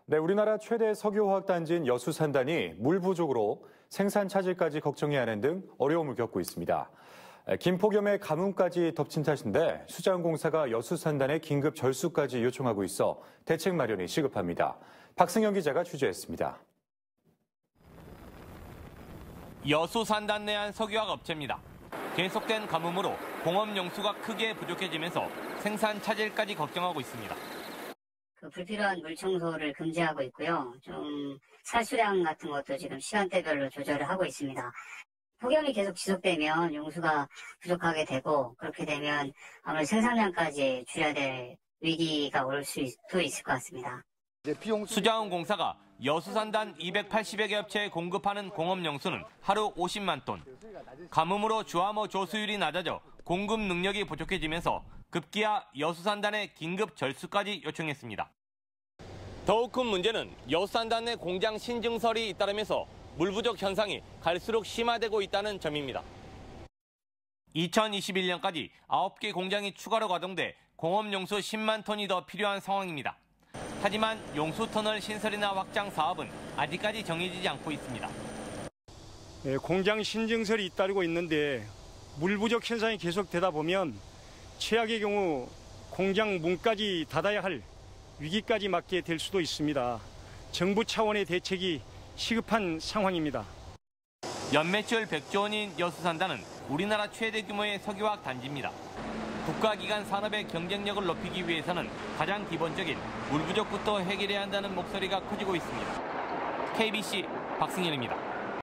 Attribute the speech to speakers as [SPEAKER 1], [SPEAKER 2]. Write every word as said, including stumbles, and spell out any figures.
[SPEAKER 1] 네, 우리나라 최대 석유화학 단지인 여수산단이 물 부족으로 생산 차질까지 걱정해야 하는 등 어려움을 겪고 있습니다. 김폭염에 가뭄까지 덮친 탓인데 수자원공사가 여수산단에 긴급 절수까지 요청하고 있어 대책 마련이 시급합니다. 박승영 기자가 취재했습니다.
[SPEAKER 2] 여수산단 내 한 석유화학 업체입니다. 계속된 가뭄으로 공업 용수가 크게 부족해지면서 생산 차질까지 걱정하고 있습니다.
[SPEAKER 3] 그 불필요한 물 청소를 금지하고 있고요. 좀 살수량 같은 것도 지금 시간대별로 조절을 하고 있습니다. 폭염이 계속 지속되면 용수가 부족하게 되고 그렇게 되면 아무래도 생산량까지 줄여야 될 위기가 올 수도 있을 것 같습니다.
[SPEAKER 2] 수자원공사가 여수산단 이백팔십여 개 업체에 공급하는 공업용수는 하루 오십만 톤. 가뭄으로 주화모 조수율이 낮아져 공급 능력이 부족해지면서 급기야 여수산단에 긴급 절수까지 요청했습니다. 더욱 큰 문제는 여수산단 내 공장 신증설이 잇따르면서 물 부족 현상이 갈수록 심화되고 있다는 점입니다. 이천이십일 년까지 아홉 개 공장이 추가로 가동돼 공업용수 십만 톤이 더 필요한 상황입니다. 하지만 용수터널 신설이나 확장 사업은 아직까지 정해지지 않고 있습니다.
[SPEAKER 4] 네, 공장 신증설이 잇따르고 있는데 물 부족 현상이 계속되다 보면 최악의 경우 공장 문까지 닫아야 할 위기까지 맞게 될 수도 있습니다. 정부 차원의 대책이 시급한 상황입니다.
[SPEAKER 2] 연매출 백조 원인 여수산단은 우리나라 최대 규모의 석유화학 단지입니다. 국가기관 산업의 경쟁력을 높이기 위해서는 가장 기본적인 물 부족부터 해결해야 한다는 목소리가 커지고 있습니다. 케이비씨 박승일입니다.